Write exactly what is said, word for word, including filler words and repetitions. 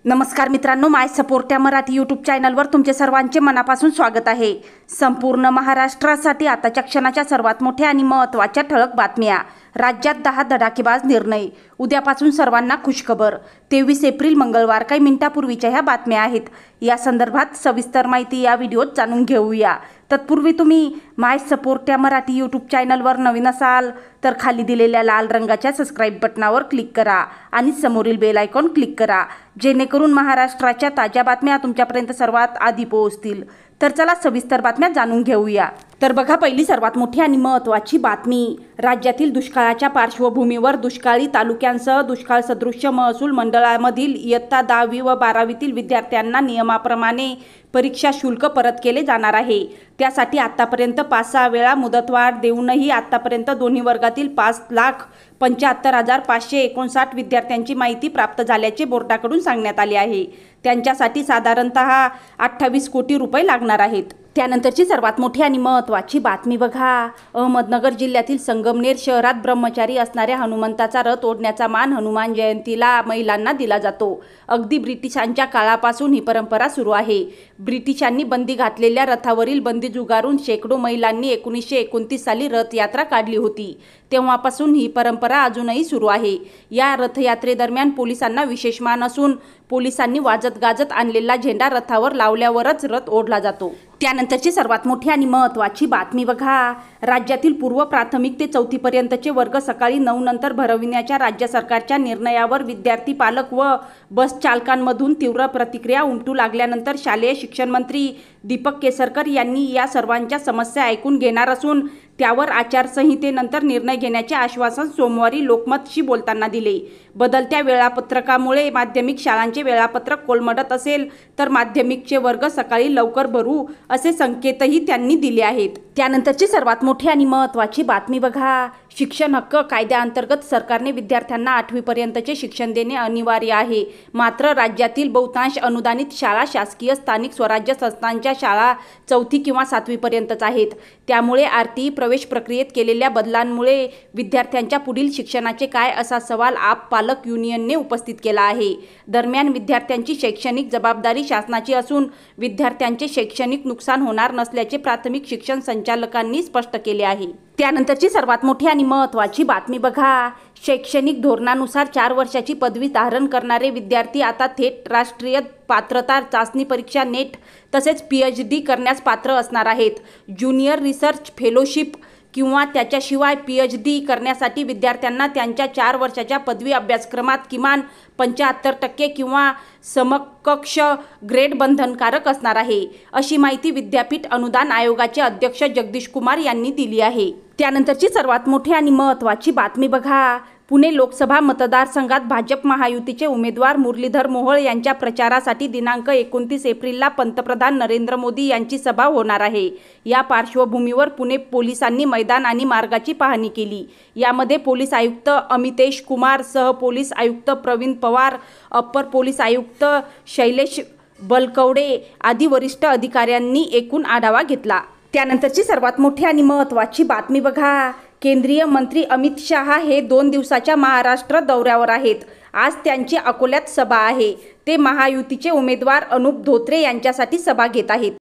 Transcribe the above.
नमस्कार मित्रांनो, माय सपोर्ट या मराठी यूट्यूब चॅनलवर तुमचे सर्वांचे मनापासून स्वागत आहे। संपूर्ण महाराष्ट्रासाठी आताच्या क्षणाच्या सर्वात मोठ्या आणि महत्त्वाच्या ठळक बातम्या। राज्यात दहा धडाकेबाज निर्णय, उद्यापासून सर्वांना खुशखबर। तेवीस एप्रिल मंगळवार, काही मिनिटांपूर्वीच्या ह्या बातम्या आहेत। या संदर्भात सविस्तर माहिती या व्हिडिओत जाणून घेऊया। तत्पूर्वी तुम्ही माय सपोर्ट या मराठी यूट्यूब चॅनलवर नवीन असाल तर खाली दिलेल्या लाल रंगाच्या सबस्क्राइब बटनावर क्लिक करा आणि समोरील बेल आयकॉन क्लिक करा, जेणेकरून महाराष्ट्राच्या ताज्या बातम्या तुमच्यापर्यंत सर्वात आधी पोहोचतील। तर चला सविस्तर बातम्या जाणून घेऊया। तर बघा, पहिली सर्वात मोठी आणि महत्त्वाची बातमी। राज्यातील दुष्काळाच्या पार्श्वभूमीवर दुष्काळी तालुक्यांसह दुष्काळ सदृश महसूल मंडळामधील इयत्ता दहावी व बारावीतील विद्यार्थ्यांना नियमाप्रमाणे परीक्षा शुल्क परत केले जाणार आहे। त्यासाठी आतापर्यंत पाच सहा वेळा मुदतवाढ देऊनही आतापर्यंत दोन्ही वर्गातील पाच लाख पंच्याहत्तर हजार पाचशे एकोणसाठ विद्यार्थ्यांची माहिती प्राप्त झाल्याचे बोर्डाकडून सांगण्यात आले आहे। त्यांच्यासाठी साधारणतः अठ्ठावीस कोटी रुपये लागणार आहेत। त्यानंतरची सर्वात मोठी आणि महत्त्वाची बातमी बघा। अहमदनगर जिल्ह्यातील संगमनेर शहरात ब्रह्मचारी असणाऱ्या हनुमंताचा रथ ओढण्याचा मान हनुमान जयंतीला महिलांना दिला जातो। अगदी ब्रिटिशांच्या काळापासून ही परंपरा सुरू आहे। ब्रिटिशांनी बंदी घातलेल्या रथावरील बंदी जुगारून शेकडो महिलांनी एकोणीसशे एकोणतीस साली रथयात्रा काढली होती। तेव्हापासून ही परंपरा अजूनही सुरू आहे। या रथयात्रेदरम्यान पोलिसांना विशेष मान असून पोलिसांनी वाजत गाजत आणलेला झेंडा रथावर लावल्यावरच रथ ओढला जातो। त्यानंतरची सर्वात मोठी आणि महत्त्वाची बातमी बघा। राज्यातील पूर्व प्राथमिक ते चौथी पर्यंतचे वर्ग सकाळी नऊ नंतर भरविण्याच्या राज्य सरकारच्या निर्णयावर विद्यार्थी, पालक व बस चालकांमधून तीव्र प्रतिक्रिया उमटू लागल्यानंतर शालेय शिक्षण मंत्री दीपक केसरकर यांनी या सर्वांच्या समस्या ऐकून घेणार असून त्यावर आचारसंहितेनंतर निर्णय घेण्याचे आश्वासन सोमवारी लोकमतशी बोलताना दिले। बदलत्या वेळापत्रकामुळे माध्यमिक शाळांचे वेळापत्रक कोलमडत असेल तर माध्यमिकचे वर्ग सकाळी लवकर भरू असे संकेतही त्यांनी दिले आहेत। त्यानंतरची सर्वात मोठी आणि महत्त्वाची बातमी बघा। शिक्षण हक्क कायद्याअंतर्गत सरकारने विद्यार्थ्यांना आठवी पर्यंतचे शिक्षण देणे अनिवार्य आहे। मात्र राज्यातील बहुतांश अनुदानित शाळा शासकीय स्थानिक स्वराज्य संस्थांच्या शाळा चौथी किंवा सातवी पर्यंतच आहेत। त्यामुळे आरटीई प्रवेश प्रक्रियेत केलेल्या बदलांमुळे विद्यार्थ्यांच्या पुढील शिक्षणाचे काय, असा सवाल आप पालक युनियनने उपस्थित केला आहे। दरम्यान विद्यार्थ्यांची शैक्षणिक जबाबदारी शासनाची असून विद्यार्थ्यांचे शैक्षणिक नुकसान होणार नसल्याचे प्राथमिक शिक्षण संचालकांनी स्पष्ट केले आहे। त्यानंतरची सर्वात मोठी आणि महत्त्वाची बातमी बघा। शैक्षणिक धोरणानुसार चार वर्षाची पदवी धारण करणारे विद्यार्थी आता थेट राष्ट्रीय पात्रता चाचणी परीक्षा नेट तसेच पीएच डी करण्यास पात्र असणार आहेत। ज्युनियर रिसर्च फेलोशिप किंवा त्याच्याशिवाय पीएच डी करण्यासाठी विद्यार्थ्यांना त्यांच्या चार वर्षाच्या पदवी अभ्यासक्रमात किमान पंच्याहत्तर टक्के किंवा समकक्ष ग्रेड बंधनकारक असणार आहे, अशी माहिती विद्यापीठ अनुदान आयोगाचे अध्यक्ष जगदीश कुमार यांनी दिली आहे। त्यानंतरची सर्वात मोठी आणि महत्त्वाची बातमी बघा। पुणे लोकसभा मतदारसंघात भाजप महायुतीचे उमेदवार मुरलीधर मोहोळ यांच्या प्रचारासाठी दिनांक एकोणतीस एप्रिलला पंतप्रधान नरेंद्र मोदी यांची सभा होणार आहे। या पार्श्वभूमीवर पुणे पोलिसांनी मैदान आणि मार्गाची पाहणी केली। यामध्ये पोलीस आयुक्त अमितेश कुमार, सह पोलीस आयुक्त प्रवीण पवार, अप्पर पोलीस आयुक्त शैलेश बलकवडे आदी वरिष्ठ अधिकाऱ्यांनी एकूण आढावा घेतला। त्यानंतरची सर्वात मोठी आणि महत्त्वाची बातमी बघा। केंद्रीय मंत्री अमित शहा हे दोन दिवसाच्या महाराष्ट्र दौऱ्यावर आहेत। आज त्यांची अकोल्यात सभा आहे। ते महायुतीचे उमेदवार अनुप धोत्रे यांच्यासाठी सभा घेत आहेत।